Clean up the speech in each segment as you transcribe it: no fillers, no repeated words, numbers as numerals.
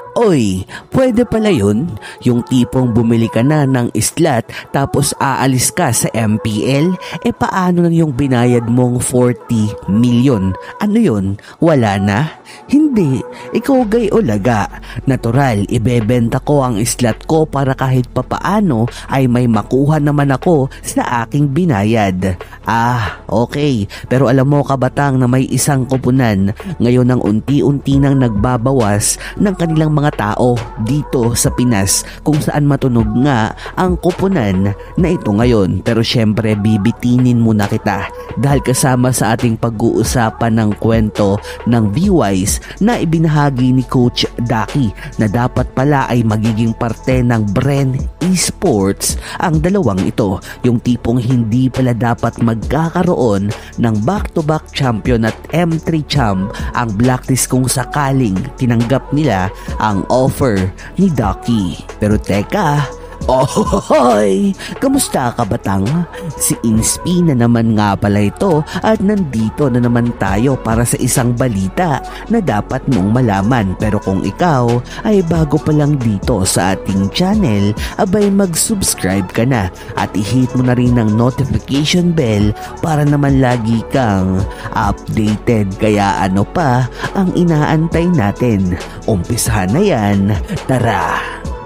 Oy, pwede pala yun? Yung tipong bumili ka na ng slot tapos aalis ka sa MPL? Paano na yung binayad mong 40 million? Ano yun? Wala na? Hindi, ikaw gay o laga. Natural, ibebenta ko ang slot ko para kahit papaano ay may makuha naman ako sa aking binayad. Okay. Pero alam mo kabatang na may isang koponan ngayon ang unti-unti nang nagbabawas ng kanilang mga tao dito sa Pinas kung saan matunog nga ang koponan na ito ngayon. Pero syempre bibitinin muna kita dahil kasama sa ating pag-uusapan ng kwento ng V-Wise na ibinahagi ni Coach Daki na dapat pala ay magiging parte ng Bren Esports ang dalawang ito. Yung tipong hindi pala dapat magkakaroon ng back-to-back champion at M3 champ ang Blacklist kung sakaling tinanggap nila ang offer ni Daki. Pero teka, ohoy! Kamusta ka batang? Si Inspi na naman nga pala ito at nandito na naman tayo para sa isang balita na dapat mong malaman. Pero kung ikaw ay bago pa lang dito sa ating channel, abay mag-subscribe ka na at i-hit mo na rin ang notification bell para naman lagi kang updated. Kaya ano pa ang inaantay natin? Umpisahan na yan, tara!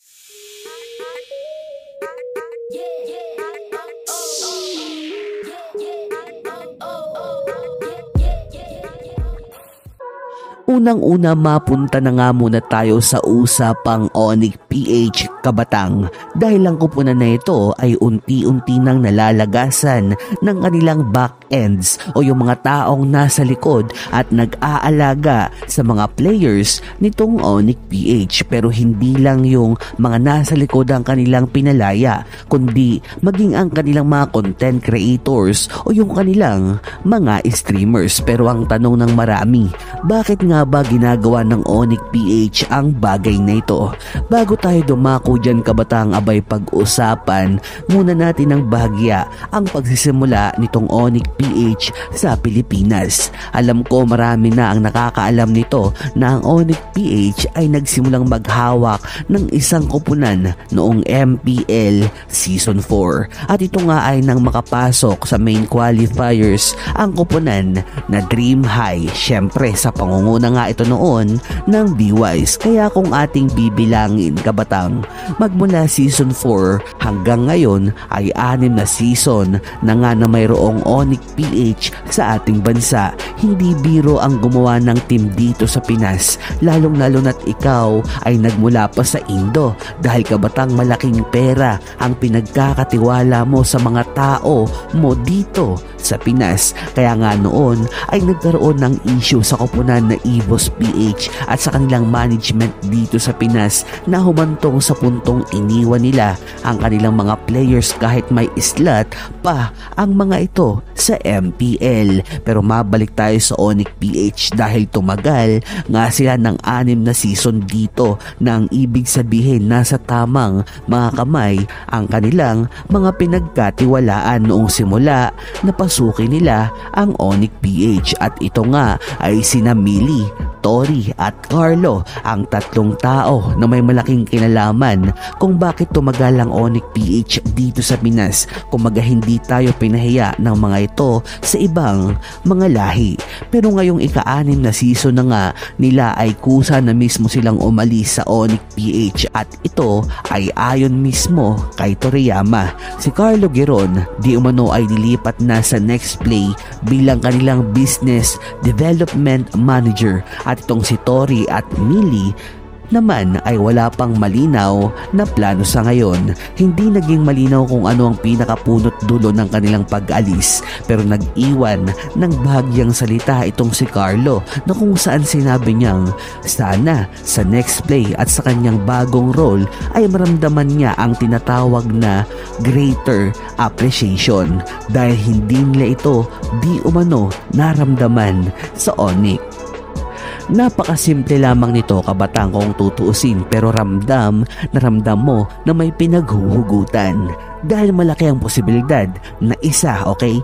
Unang-una mapunta na nga muna tayo sa usapang Onyx PH Kabatang dahil ang kupunan na ito ay unti-unti nang nalalagasan ng kanilang back ends o yung mga taong nasa likod at nag-aalaga sa mga players nitong Onyx PH. Pero hindi lang yung mga nasa likod ang kanilang pinalaya kundi maging ang kanilang mga content creators o yung kanilang mga streamers. Pero ang tanong ng marami, bakit nga ba ginagawa ng Onyx PH ang bagay na ito? Bago tayo dumako dyan kabatang, abay pag-usapan muna natin ng bahagya ang pagsisimula nitong Onyx PH sa Pilipinas. Alam ko marami na ang nakakaalam nito na ang Onyx PH ay nagsimulang maghawak ng isang koponan noong MPL Season 4 at ito nga ay nang makapasok sa main qualifiers ang koponan na Dream High. Syempre sa pangunguna nga ito noon ng V-Wise. Kaya kung ating bibilangin kabatang, magmula season 4 hanggang ngayon ay 6 na season na nga na mayroong Onyx PH sa ating bansa. Hindi biro ang gumawa ng team dito sa Pinas, lalong lalo na't ikaw ay nagmula pa sa Indo dahil kabatang malaking pera ang pinagkakatiwala mo sa mga tao mo dito sa Pinas. Kaya nga noon ay nagkaroon ng issue sa koponan na Evos PH at sa kanilang management dito sa Pinas na humantong sa puntong iniwan nila ang kanilang mga players kahit may slot pa ang mga ito sa MPL. Pero mabalik tayo sa Onyx PH dahil tumagal nga sila ng 6 na season dito na ang ibig sabihin nasa tamang mga kamay ang kanilang mga pinagkatiwalaan noong simula na pasukin nila ang Onyx PH. At ito nga ay sina Millie, Tori at Carlo, ang tatlong tao na may malaking kinalaman kung bakit tumagal ang Onyx PH dito sa Pinas. Kumaga hindi tayo pinahiya ng mga ito sa ibang mga lahi. Pero ngayong ika-6 na season na nga nila ay kusa na mismo silang umalis sa Onyx PH at ito ay ayon mismo kay Toriyama. Si Carlo Giron di umano ay dilipat na sa Next Play bilang kanilang business development manager at itong si Tori at Millie naman ay wala pang malinaw na plano sa ngayon. Hindi naging malinaw kung ano ang pinakapunot dulo ng kanilang pag-alis pero nag-iwan ng bahagyang salita itong si Carlo na kung saan sinabi niyang sana sa Next Play at sa kanyang bagong role ay maramdaman niya ang tinatawag na greater appreciation dahil hindi nila ito di umano naramdaman sa Onyx. Napakasimple lamang nito kabatang kung tutuusin pero ramdam na ramdam mo na may pinaghuhugutan. dahil malaki ang posibilidad na isa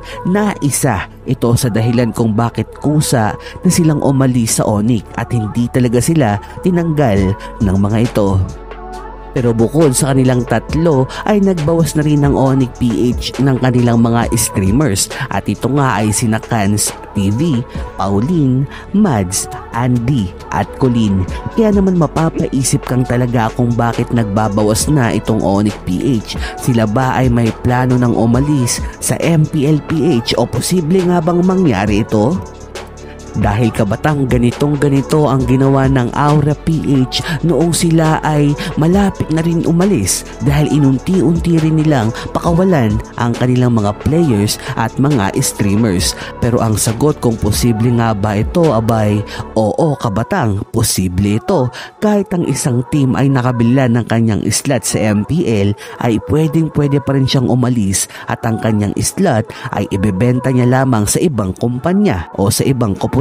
ito sa dahilan kung bakit kusa na silang umalis sa Onyx at hindi talaga sila tinanggal ng mga ito. Pero bukod sa kanilang tatlo ay nagbawas na rin ng Onyx PH ng kanilang mga streamers at ito nga ay sina Cans TV, Pauline, Mads, Andy at Colleen. Kaya naman mapapaisip kang talaga kung bakit nagbabawas na itong Onyx PH. Sila ba ay may plano ng umalis sa MPL PH o posible nga bang mangyari ito? Dahil kabatang ganito ang ginawa ng Aura PH noong sila ay malapit na rin umalis dahil inunti-unti rin nilang pakawalan ang kanilang mga players at mga streamers. Pero ang sagot kung posible nga ba ito abay, oo kabatang, posible ito. Kahit ang isang team ay nakabilan ng kanyang slot sa MPL ay pwede pa rin siyang umalis at ang kanyang slot ay ibebenta niya lamang sa ibang kumpanya o sa ibang koponan.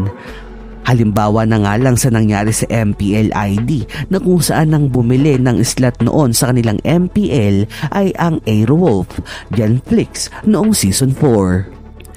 Halimbawa na nga lang sa nangyari sa MPL ID na kung saan nang bumili ng slot noon sa kanilang MPL ay ang Airwolf, Genflix noong Season 4.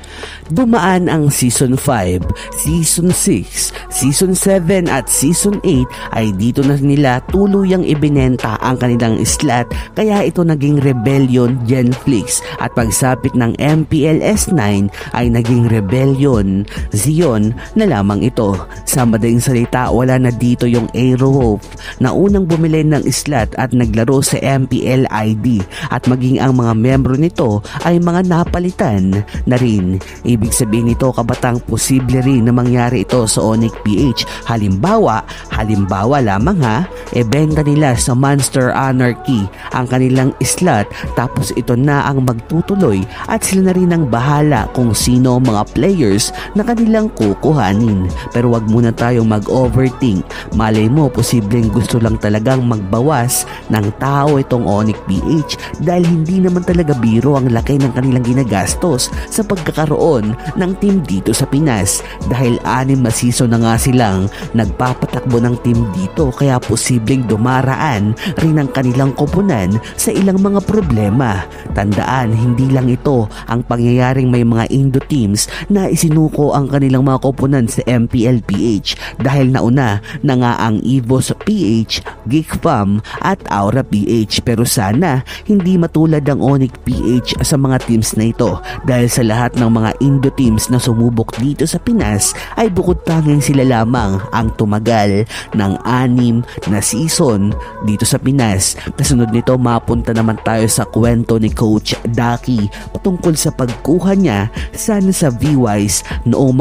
Dumaan ang Season 5, Season 6, Season 7 at Season 8 ay dito na nila tuluyang ibinenta ang kanilang slot kaya ito naging Rebellion Genflix at pagsapit ng MPL S9 ay naging Rebellion Zion na lamang ito. Sa madaling salita, wala na dito yung Airwolf na unang bumili ng slot at naglaro sa MPL ID at maging ang mga membro nito ay mga napalitan na rin. Ibig sabihin nito kabatang posible rin na mangyari ito sa Onyx PH. Halimbawa lamang benta nila sa Monster Anarchy ang kanilang slot tapos ito na ang magtutuloy at sila na rin ang bahala kung sino mga players na kanilang kukuhanin. Pero wag muna tayong mag-overthink. Malay mo posibleng gusto lang talagang magbawas ng tao itong Onyx PH dahil hindi naman talaga biro ang laki ng kanilang ginagastos sa pagkakaroon ng team dito sa Pinas dahil 6 na season na nga silang nagpapatakbo ng team dito kaya posibleng dumaraan rin ang kanilang koponan sa ilang mga problema. Tandaan, hindi lang ito ang pangyayaring may mga Indo teams na isinuko ang kanilang mga koponan sa MPL PH dahil nauna na nga ang Evos PH, Geek Fam at Aura PH pero sana hindi matulad ang Onyx PH sa mga teams na ito dahil sa lahat ng mga Indo teams na sumubok dito sa Pinas ay bukod tanging sila lamang ang tumagal ng 6 na season dito sa Pinas. Kasunod nito mapunta naman tayo sa kwento ni Coach Daki patungkol sa pagkuha niya sana sa V-Wise noong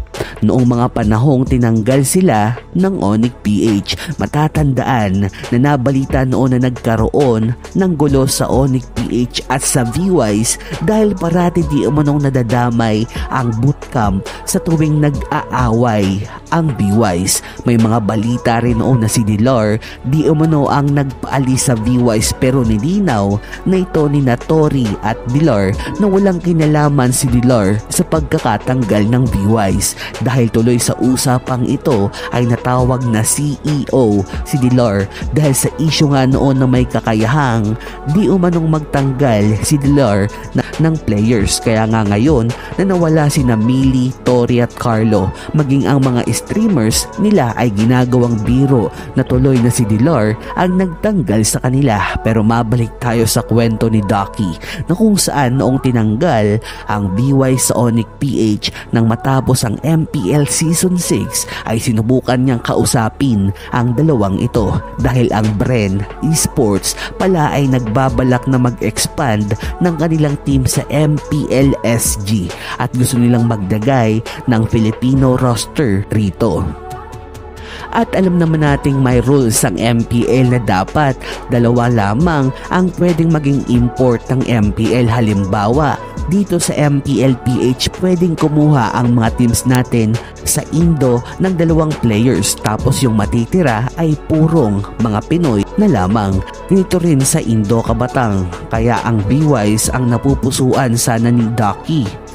mga panahong tinanggal sila ng Onyx PH. Matatandaan na nabalita noon na nagkaroon ng gulo sa Onyx PH at sa V-Wise dahil parati di umanong nadadamay ang bootcamp sa tuwing nag-aaway ang V-Wise. May mga balita rin noon na si Dilar di umano ang nagpaalis sa V-Wise pero nilinaw na ito ni Tori at Dilar na walang kinalaman si Dilar sa pagkakatanggal ng V-Wise dahil tuloy sa usapang ito ay natawag na CEO si Dilar dahil sa issue nga noon na may kakayahang di umanong magtanggal si Dilar ng players kaya nga ngayon na nawala si Mili, Tori at Carlo maging ang mga streamers nila ay ginagawang biro na tuloy na si Dilar ang nagtanggal sa kanila. Pero mabalik tayo sa kwento ni Ducky na kung saan noong tinanggal ang V-Wise sa Onyx PH nang matapos ang MPL Season 6 ay sinubukan niyang kausapin ang dalawang ito dahil ang Bren Esports pala ay nagbabalak na mag-expand ng kanilang team sa MPL SG at gusto nilang magdagay ng Filipino roster rito. At alam naman nating may rules ang MPL na dapat 2 lamang ang pwedeng maging import ng MPL. Halimbawa, dito sa MPL PH pwedeng kumuha ang mga teams natin sa Indo ng 2 players tapos yung matitira ay purong mga Pinoy na lamang. Ganito rin sa Indo kabatang kaya ang B-Wise ang napupusuan sana ni Ducky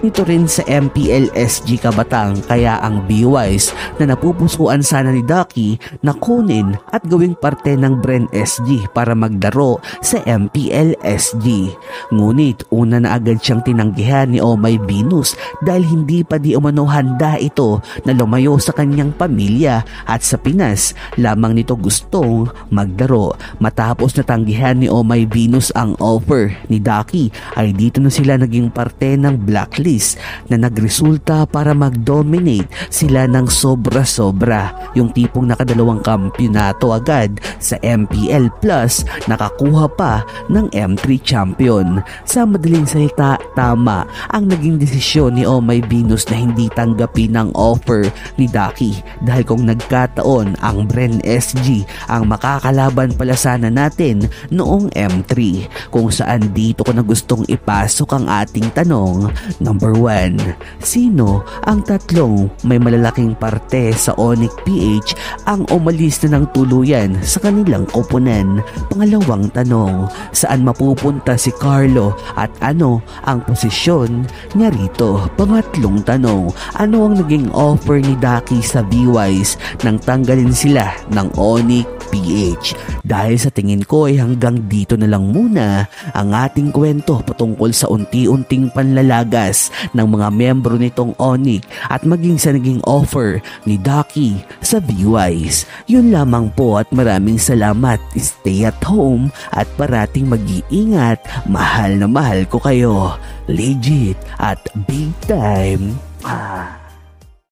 nito rin sa MPL-SG Kabatang, kaya ang B-Wise na napupusuan sana ni Ducky na kunin at gawing parte ng Bren SG para magdaro sa MPL-SG. Ngunit una na agad siyang tinanggihan ni Omay Venus dahil hindi pa di umano handa ito na lumayo sa kanyang pamilya at sa Pinas lamang nito gustong magdaro. Matapos natanggihan ni Omay Venus ang offer ni Ducky ay dito na sila naging parte ng blacklist na nagresulta para mag-dominate sila ng sobra-sobra. Yung tipong nakadalawang kampyonato agad sa MPL plus nakakuha pa ng M3 champion. Sa madaling salita, tama ang naging desisyon ni Omay Venus na hindi tanggapin ang offer ni Ducky dahil kung nagkataon ang Bren SG ang makakalaban pala sana natin noong M3, kung saan dito ko na gustong ipasok ang ating tanong. Number 1, sino ang tatlong may malalaking parte sa Onyx PH ang umalis na ng tuluyan sa kanilang koponan? Pangalawang tanong, saan mapupunta si Carlo at ano ang posisyon niya rito? Pangatlong tanong, ano ang naging offer ni Ducky sa B-Wise nang tanggalin sila ng Onyx PH? Dahil sa tingin ko ay hanggang dito na lang muna ang ating kwento patungkol sa unti-unting panlalagas ng mga membro nitong Onyx at maging sa naging offer ni Ducky sa B-Wise. Yun lamang po at maraming salamat. Stay at home at parating mag-iingat. Mahal na mahal ko kayo. Legit at big time.